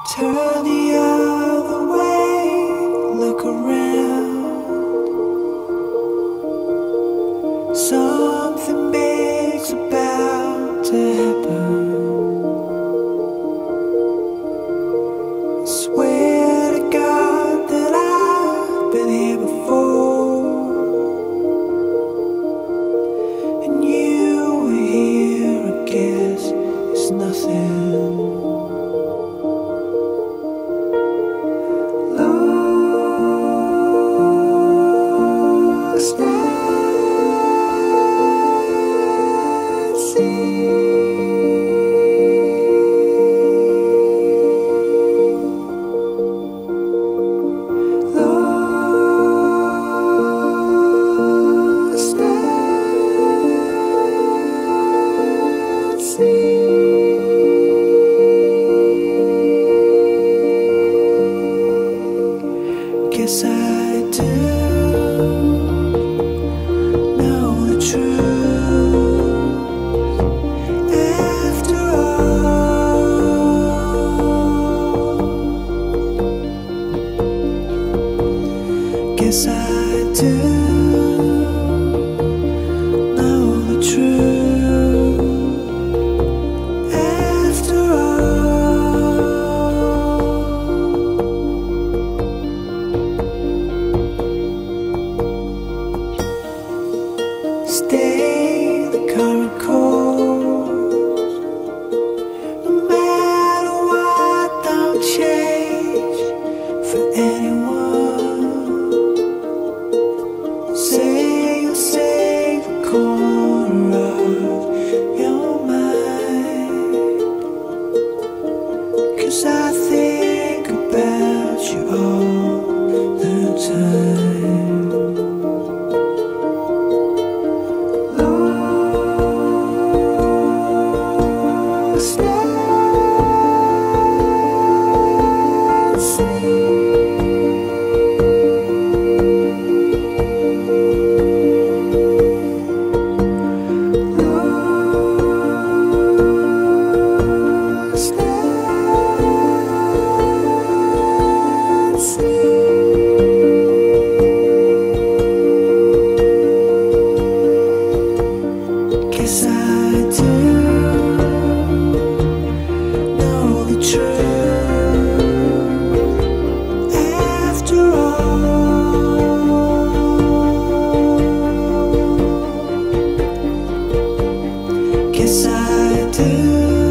Turn the other way, look around. Something big's about to happen. I swear to God that I've been here before, and you were here, I guess it's nothing. Guess I do know the truth after all. Guess I do know the truth after all. Stay the current course. No matter what, don't change for anyone. Say you'll save a corner of your mind, 'cause I think about you all the time. Guess I do know the truth after all. Guess I do.